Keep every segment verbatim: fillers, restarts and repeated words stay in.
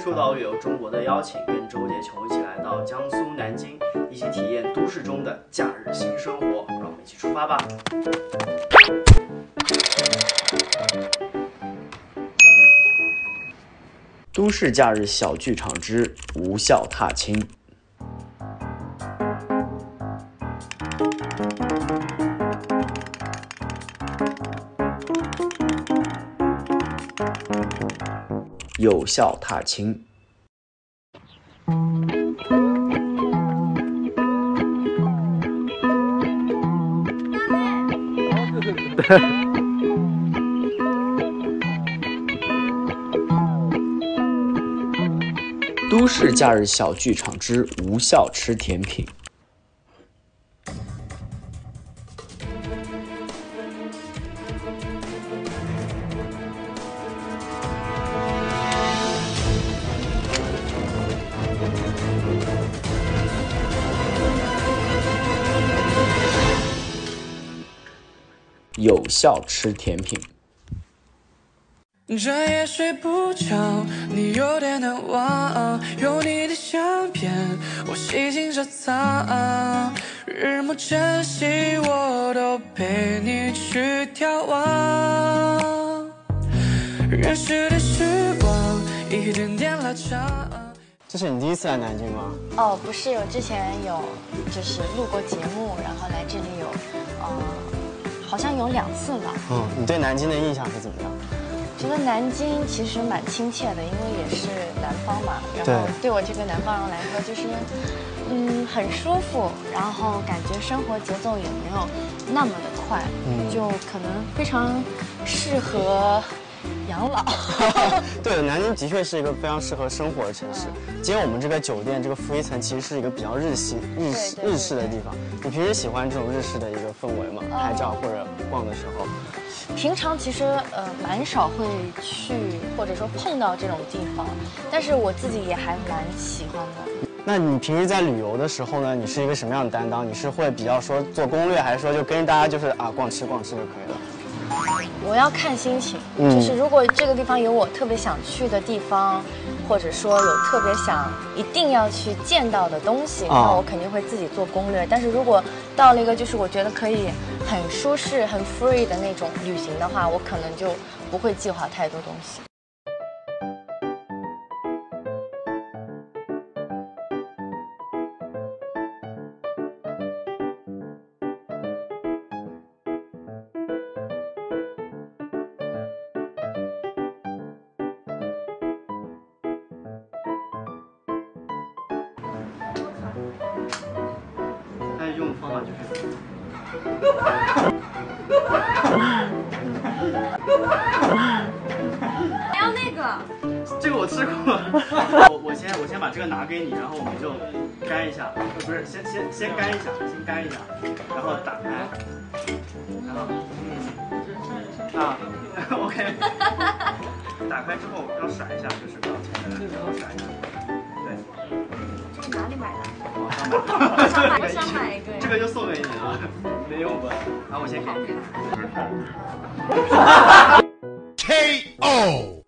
秋岛旅游中国的邀请，跟周杰琼一起来到江苏南京，一起体验都市中的假日新生活。让我们一起出发吧！都市假日小剧场之无效踏青。有效踏青。都市假日小剧场之无效吃甜品。有效吃甜品。 这夜睡不着，你有点难忘，有你的相片我细心收藏，日暮晨曦我都陪你去眺望，人世的时光一点点拉长。 这是你第一次来南京吗？ 哦，不是，我之前有就是录过节目，然后来这里有呃好像有两次吧。 嗯，你对南京的印象是怎么样？ 觉得南京其实蛮亲切的，因为也是南方嘛，然后对我这个南方人来说，就是嗯很舒服，然后感觉生活节奏也没有那么的快，嗯，就可能非常适合养老。 对，南京的确是一个非常适合生活的城市。今天我们这个酒店这个负一层其实是一个比较日系、日式日式的地方。你平时喜欢这种日式的一个氛围吗？拍照或者逛的时候？ 平常其实呃蛮少会去或者说碰到这种地方，但是我自己也还蛮喜欢的。 那你平时在旅游的时候呢，你是一个什么样的担当？你是会比较说做攻略，还是说就跟着大家就是啊逛吃逛吃就可以了？ 我要看心情，嗯、就是如果这个地方有我特别想去的地方，或者说有特别想一定要去见到的东西，那我肯定会自己做攻略。但是如果到了一个就是我觉得可以很舒适、很 free 的那种旅行的话，我可能就不会计划太多东西。 用的方法就是， 还要那个， 这个我吃过。我我先我先把这个拿给你，然后我们就干一下，不是先先先干一下，先干一下，然后打开，然后嗯啊 OK， 打开之后要甩一下，就是往前面来，然后甩一下，对。 这个哪里买的？ 我想买一个，这个就送给你了，没用过。然后我先给你。K O。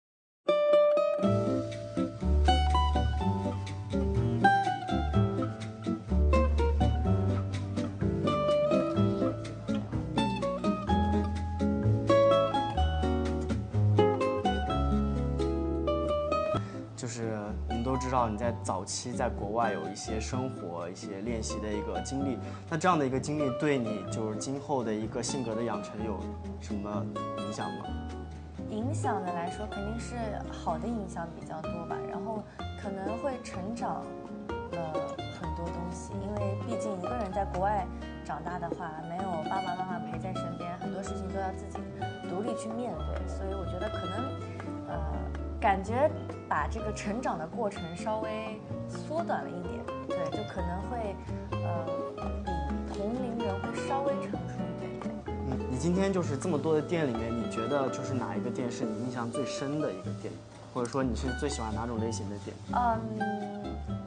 就是我们都知道你在早期在国外有一些生活、一些练习的一个经历，那这样的一个经历对你就是今后的一个性格的养成有什么影响吗？ 影响的来说，肯定是好的影响比较多吧，然后可能会成长了很多东西，因为毕竟一个人在国外长大的话，没有爸爸妈妈陪在身边，很多事情都要自己独立去面对，所以我觉得可能呃。感觉把这个成长的过程稍微缩短了一点，对，就可能会呃比同龄人会稍微成熟一点点。 嗯，你今天就是这么多的店里面，你觉得就是哪一个店是你印象最深的一个店，或者说你是最喜欢哪种类型的店？ 嗯，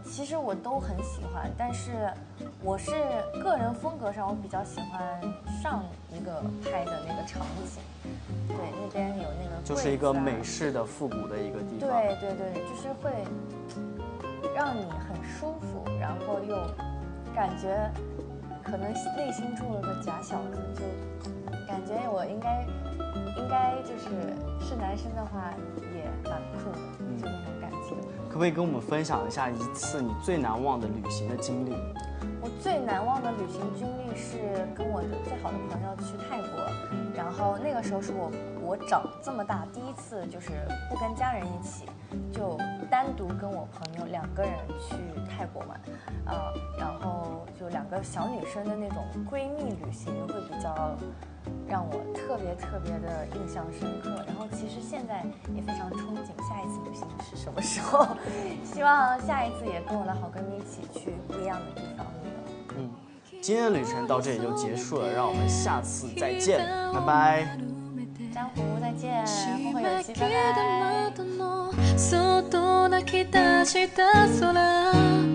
其实我都很喜欢，但是我是个人风格上，我比较喜欢上一个拍的那个场景，对，那边有那个、啊、 就是一个美式的复古的一个地方。 对对对，就是会让你很舒服，然后又感觉可能内心住了个假小子，就感觉我应该应该就是是男生的话也蛮酷的，嗯、就那种感觉。 可不可以跟我们分享一下一次你最难忘的旅行的经历？ 我最难忘的旅行经历是跟我的最好的朋友去泰国，然后那个时候是我我长这么大第一次就是不跟家人一起，就单独跟我朋友两个人去泰国玩，啊、呃，然后就两个小女生的那种闺蜜旅行会比较让我特别特别的印象深刻。然后其实现在也非常憧憬下一次旅行是什么时候，希望下一次也跟我的好闺蜜一起去不一样的地方旅游。 嗯，今天的旅程到这里就结束了，让我们下次再见，拜拜。 江湖再见，后会有期，拜拜。